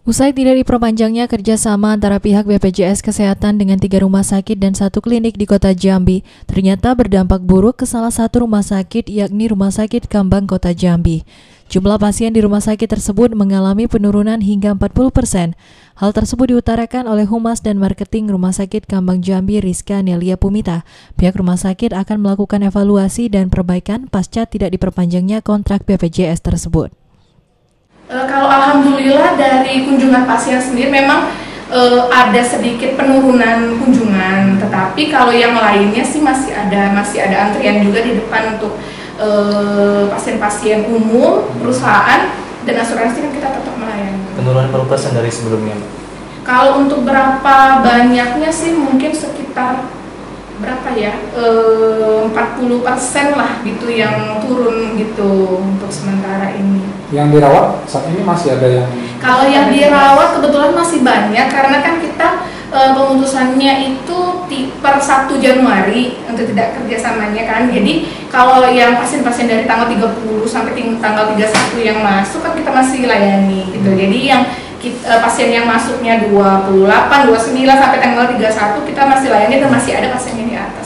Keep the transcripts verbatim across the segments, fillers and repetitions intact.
Usai tidak diperpanjangnya kerjasama antara pihak B P J S Kesehatan dengan tiga rumah sakit dan satu klinik di kota Jambi, ternyata berdampak buruk ke salah satu rumah sakit, yakni Rumah Sakit Kambang Kota Jambi. Jumlah pasien di rumah sakit tersebut mengalami penurunan hingga empat puluh persen. Hal tersebut diutarakan oleh Humas dan Marketing Rumah Sakit Kambang Jambi, Rizka Nelia Pumita. Pihak rumah sakit akan melakukan evaluasi dan perbaikan pasca tidak diperpanjangnya kontrak B P J S tersebut. E, kalau alhamdulillah dari kunjungan pasien sendiri memang e, ada sedikit penurunan kunjungan, tetapi kalau yang lainnya sih masih ada masih ada antrian juga di depan untuk pasien-pasien umum, perusahaan, dan asuransi kan kita tetap melayani. Penurunan berapa persen dari sebelumnya, Mbak? Kalau untuk berapa banyaknya sih mungkin sekitar berapa ya, e, empat puluh persen lah gitu yang turun gitu untuk sementara ini. Yang dirawat saat ini masih ada yang? Kalau yang dirawat kebetulan masih banyak karena kan kita e, pemutusannya itu per satu Januari untuk tidak kerjasamanya kan. Jadi kalau yang pasien-pasien dari tanggal tiga puluh sampai tanggal tiga puluh satu yang masuk kan kita masih layani gitu. Jadi yang kita, pasien yang masuknya dua puluh delapan, dua puluh sembilan sampai tanggal tiga puluh satu kita masih layani dan masih ada pasiennya di atas.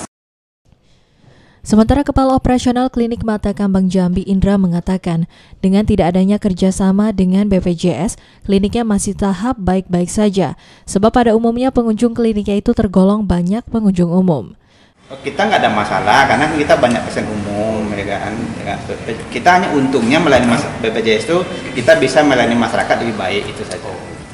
Sementara Kepala Operasional Klinik Mata Kambang Jambi Indra mengatakan, dengan tidak adanya kerjasama dengan B P J S, kliniknya masih tahap baik-baik saja, sebab pada umumnya pengunjung kliniknya itu tergolong banyak pengunjung umum. Kita nggak ada masalah karena kita banyak pasien umum, ya kan? Kita hanya untungnya melayani B P J S itu kita bisa melayani masyarakat lebih baik, itu saja.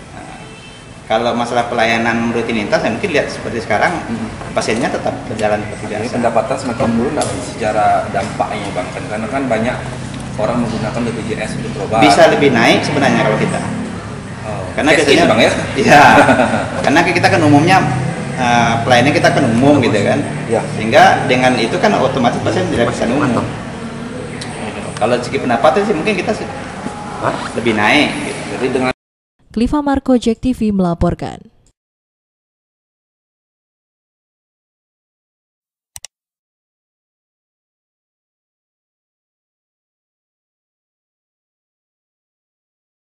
Kalau masalah pelayanan rutinitas, ya mungkin lihat seperti sekarang, hmm. pasiennya tetap berjalan seperti biasa. Ini pendapatan semakin turun nggak secara dampaknya, Bang? Karena kan banyak orang menggunakan B P J S untuk berobat. Bisa lebih naik sebenarnya kalau kita. Oh, karena biasanya, biasanya, Bang ya? Iya. Karena kita kan umumnya uh, pelayanannya kita kan umum gitu kan. Ya. Sehingga dengan itu kan otomatis pasien tidak bisa umum. Kalau segi pendapatan sih mungkin kita sih lebih naik. Gitu. Jadi dengan Kliva Marco, Jack T V melaporkan.